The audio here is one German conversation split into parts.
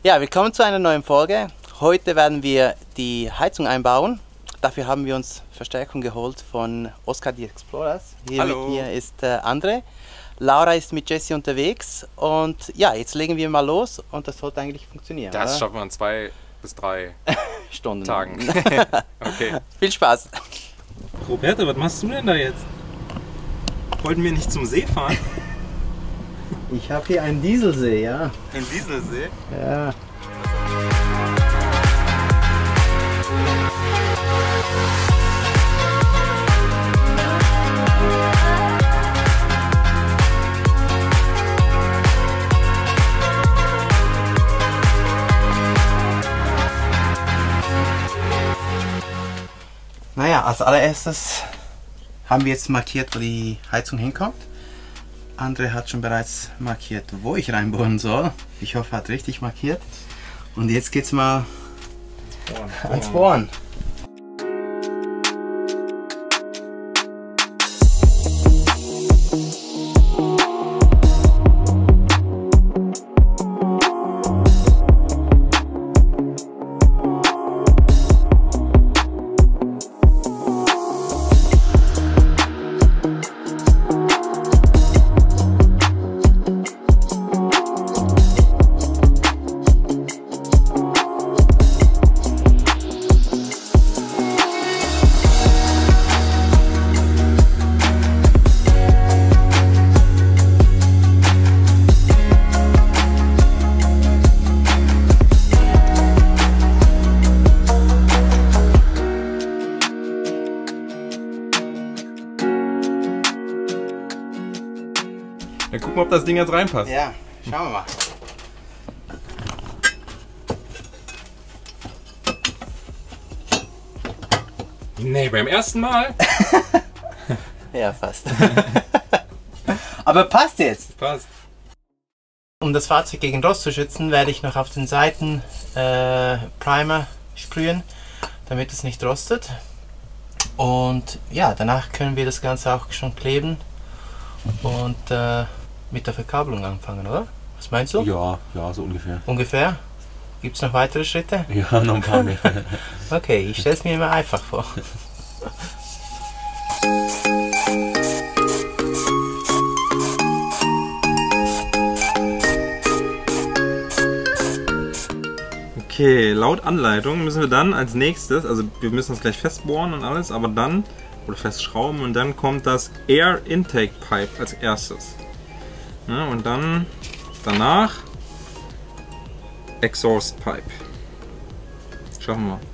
Ja, willkommen zu einer neuen Folge. Heute werden wir die Heizung einbauen. Dafür haben wir uns Verstärkung geholt von Oscar die Explorers. Hier Hallo. mit mir ist André. Laura ist mit Jessie unterwegs und ja, jetzt legen wir mal los und das sollte eigentlich funktionieren. Das oder? schaffen wir in 2 bis 3 Stunden. Tagen. Okay. Viel Spaß. Roberto, was machst du denn da jetzt? Wollten wir nicht zum See fahren? Ich habe hier einen Dieselsee, ja. In Dieselsee? Ja. Naja, als allererstes haben wir jetzt markiert, wo die Heizung hinkommt. André hat schon bereits markiert, wo ich reinbohren soll. Ich hoffe, er hat richtig markiert. Und jetzt geht's mal ans Bohren. Dann gucken wir, ob das Ding jetzt reinpasst. Ja, schauen wir mal. Nee, beim ersten Mal? Ja, fast. Aber passt jetzt. Passt. Um das Fahrzeug gegen Rost zu schützen, werde ich noch auf den Seiten Primer sprühen, damit es nicht rostet. Und ja, danach können wir das Ganze auch schon kleben und mit der Verkabelung anfangen, oder? Was meinst du? Ja, so ungefähr. Ungefähr? Gibt es noch weitere Schritte? Ja, noch ein paar mehr. Okay, ich stelle es mir immer einfach vor. Okay, laut Anleitung müssen wir dann als nächstes, also wir müssen es gleich festbohren und alles, aber dann, oder festschrauben, und dann kommt das Air Intake Pipe als erstes. Ja, und dann danach Exhaust Pipe. Schaffen wir.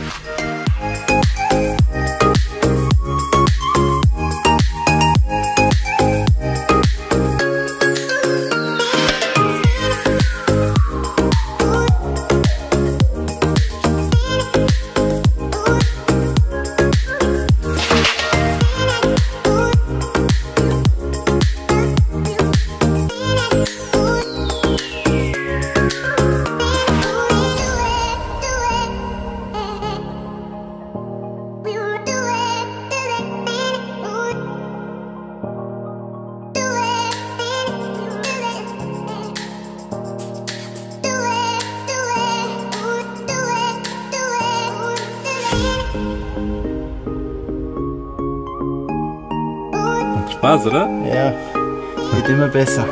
Spaß, oder? Ja, wird immer besser.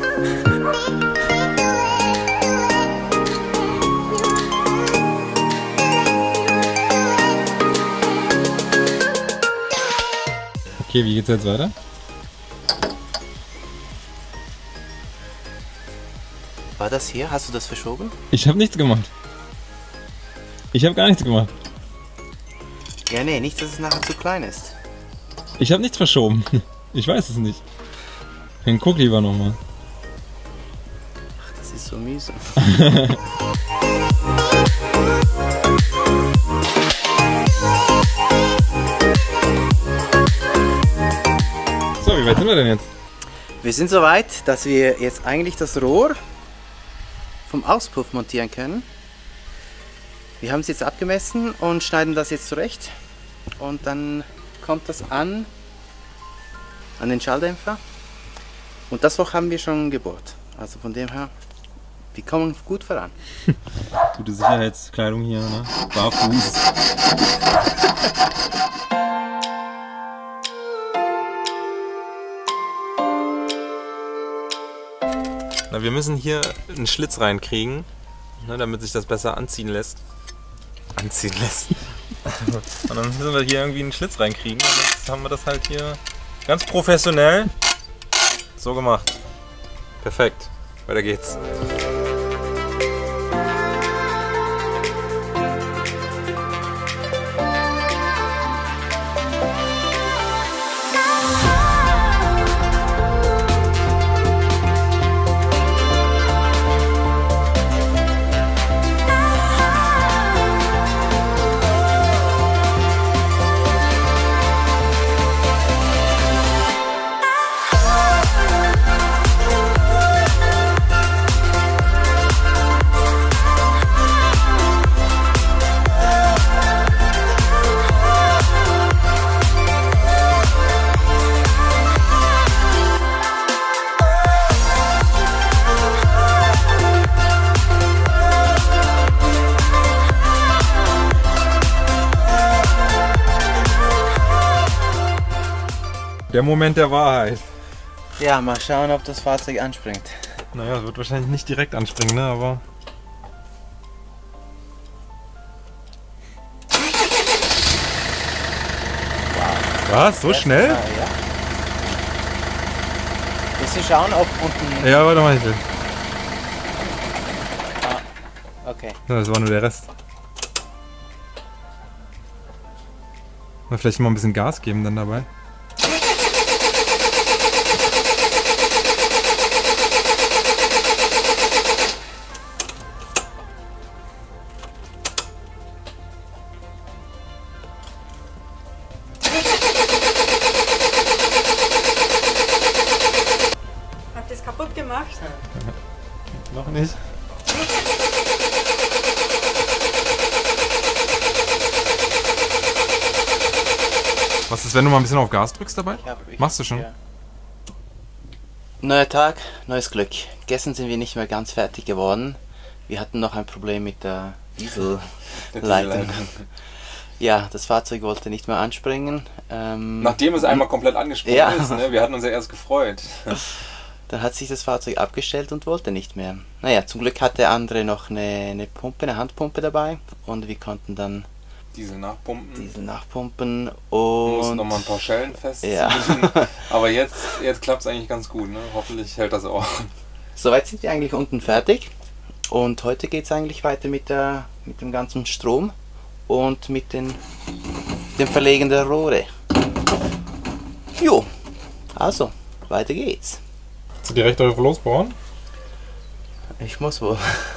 Okay, wie geht's jetzt weiter? War das hier? Hast du das verschoben? Ich habe nichts gemacht. Ich habe gar nichts gemacht. Ja, nee, nicht, dass es nachher zu klein ist. Ich habe nichts verschoben. Ich weiß es nicht. Dann guck lieber nochmal. Ach, das ist so mühsam. So, wie weit sind wir denn jetzt? Wir sind so weit, dass wir jetzt eigentlich das Rohr vom Auspuff montieren können. Wir haben es jetzt abgemessen und schneiden das jetzt zurecht. Und dann kommt das an den Schalldämpfer. Und das Loch haben wir schon gebohrt. Also von dem her wir kommen gut voran. Gute Sicherheitskleidung hier, ne? Barfuß. Na, wir müssen hier einen Schlitz reinkriegen, ne, damit sich das besser anziehen lässt. Anziehen lässt. Und dann müssen wir hier irgendwie einen Schlitz reinkriegen. Und jetzt haben wir das halt hier ganz professionell so gemacht. Perfekt. Weiter geht's. Der Moment der Wahrheit. Ja, mal schauen, ob das Fahrzeug anspringt. Naja, es wird wahrscheinlich nicht direkt anspringen, ne? Aber. Was? So schnell? Ja. Willst du schauen, ob unten... Ja, warte mal, ich will. Okay. Ja, das war nur der Rest. Mal vielleicht mal ein bisschen Gas geben dann dabei. Habt ihr es kaputt gemacht? Noch nicht. Was ist, wenn du mal ein bisschen auf Gas drückst dabei? Machst du schon? Ja. Neuer Tag, neues Glück. Gestern sind wir nicht mehr ganz fertig geworden. Wir hatten noch ein Problem mit der Dieselleitung. Ja, das Fahrzeug wollte nicht mehr anspringen. Nachdem es einmal komplett angesprungen ist, ne? Wir hatten uns ja erst gefreut. Dann hat sich das Fahrzeug abgestellt und wollte nicht mehr. Naja, zum Glück hatte der andere noch eine Pumpe, eine Handpumpe dabei und wir konnten dann Diesel nachpumpen. Und mussten nochmal ein paar Schellen festziehen. Ja. Aber jetzt klappt es eigentlich ganz gut, ne? Hoffentlich hält das auch. Soweit sind wir eigentlich unten fertig. Und heute geht es eigentlich weiter mit dem ganzen Strom und mit dem Verlegen der Rohre. Jo, also, weiter geht's. Willst du direkt drauf losbauen? Ich muss wohl.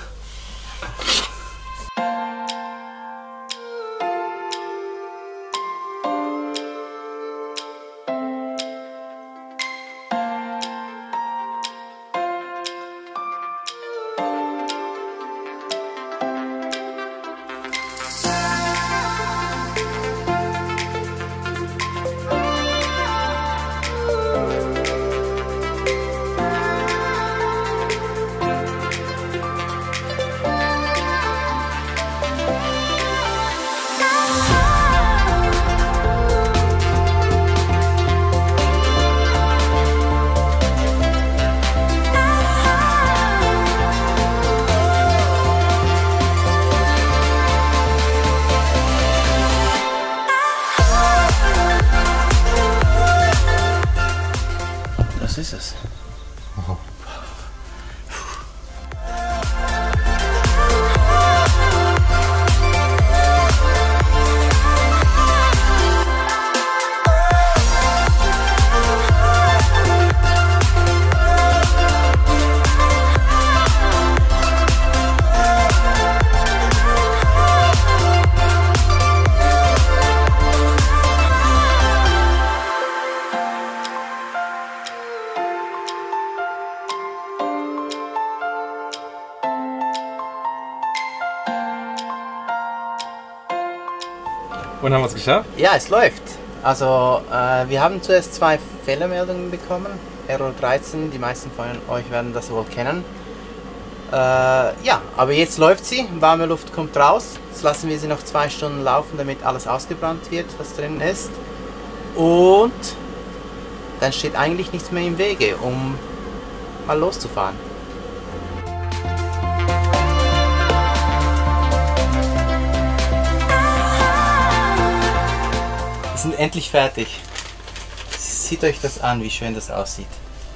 Das ist es. Und haben wir es geschafft? Ja, es läuft. Also wir haben zuerst 2 Fehlermeldungen bekommen. Error 13, die meisten von euch werden das wohl kennen. Ja, aber jetzt läuft sie, warme Luft kommt raus. Jetzt lassen wir sie noch 2 Stunden laufen, damit alles ausgebrannt wird, was drin ist. Und dann steht eigentlich nichts mehr im Wege, um mal loszufahren. Wir sind endlich fertig. Seht euch das an, wie schön das aussieht.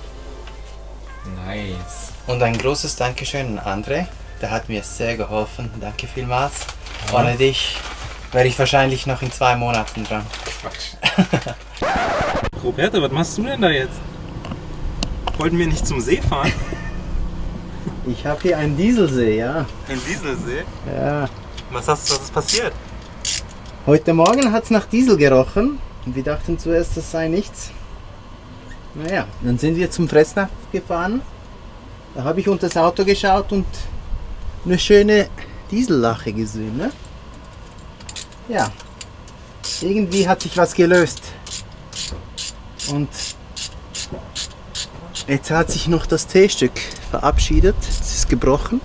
Nice. Und ein großes Dankeschön an André, der hat mir sehr geholfen. Danke vielmals. Ohne dich wäre ich wahrscheinlich noch in 2 Monaten dran. Quatsch. Roberto, was machst du denn da jetzt? Wollten wir nicht zum See fahren? Ich habe hier einen Dieselsee, ja. Ein Dieselsee? Ja. Was ist passiert? Heute Morgen hat es nach Diesel gerochen und wir dachten zuerst, das sei nichts. Naja, dann sind wir zum Fressnapf gefahren. Da habe ich unter das Auto geschaut und eine schöne Diesellache gesehen. Ne? Ja, irgendwie hat sich was gelöst. Und jetzt hat sich noch das T-Stück verabschiedet. Es ist gebrochen.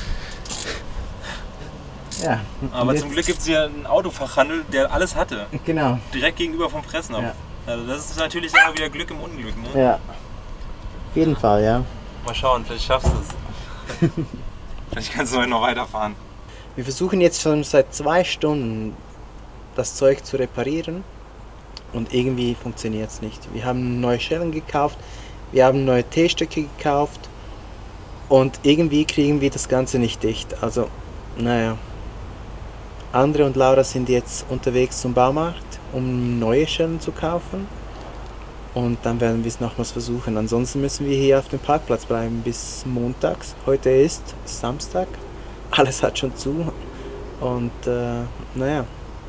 Ja, Aber jetzt, zum Glück gibt es hier einen Autofachhandel, der alles hatte. Genau. Direkt gegenüber vom Fressnapf. Ja. Also das ist natürlich immer wieder Glück im Unglück. Ne? Ja, auf jeden Fall, ja. Mal schauen, vielleicht schaffst du es. Vielleicht kannst du heute noch weiterfahren. Wir versuchen jetzt schon seit 2 Stunden das Zeug zu reparieren und irgendwie funktioniert es nicht. Wir haben neue Schellen gekauft, wir haben neue T-Stücke gekauft und irgendwie kriegen wir das Ganze nicht dicht. Also, naja. André und Laura sind jetzt unterwegs zum Baumarkt, um neue Schellen zu kaufen. Und dann werden wir es nochmals versuchen. Ansonsten müssen wir hier auf dem Parkplatz bleiben bis montags. Heute ist Samstag. Alles hat schon zu. Und naja.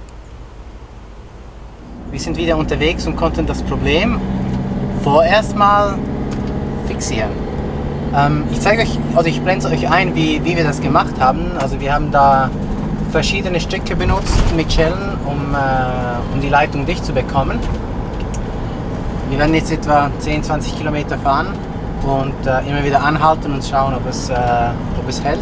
Wir sind wieder unterwegs und konnten das Problem vorerst mal fixieren. Ich zeige euch, also ich blende euch ein, wie wir das gemacht haben. Also wir haben da verschiedene Stücke benutzt mit Schellen, um die Leitung dicht zu bekommen. Wir werden jetzt etwa 10-20 Kilometer fahren und immer wieder anhalten und schauen, ob es hält.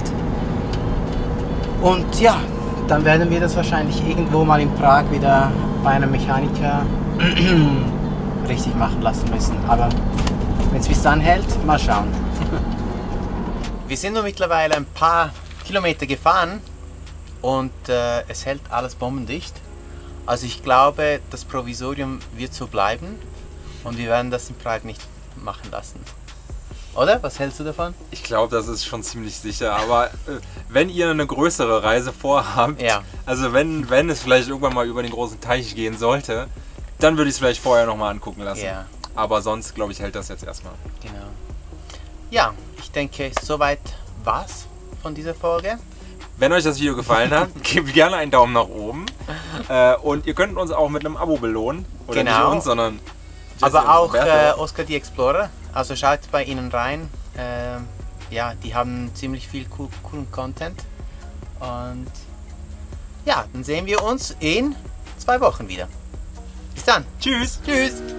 Und ja, dann werden wir das wahrscheinlich irgendwo mal in Prag wieder bei einem Mechaniker richtig machen lassen müssen. Aber wenn es bis dann hält, mal schauen. Wir sind nur mittlerweile ein paar Kilometer gefahren und es hält alles bombendicht. Also ich glaube, das Provisorium wird so bleiben und wir werden das in Prag nicht machen lassen. Oder? Was hältst du davon? Ich glaube, das ist schon ziemlich sicher, aber wenn ihr eine größere Reise vorhabt, Ja. also wenn es vielleicht irgendwann mal über den großen Teich gehen sollte, dann würde ich es vielleicht vorher nochmal angucken lassen. Ja. Aber sonst, glaube ich, hält das jetzt erstmal. Genau. Ja, ich denke, soweit war's von dieser Folge. Wenn euch das Video gefallen hat, gebt gerne einen Daumen nach oben. Und ihr könnt uns auch mit einem Abo belohnen. Oder Genau. nicht uns, sondern Jesse Aber und auch Roberto. Oscar the Explorer. Also schaut bei ihnen rein. Ja, die haben ziemlich viel coolen Content. Und ja, dann sehen wir uns in 2 Wochen wieder. Bis dann. Tschüss! Tschüss.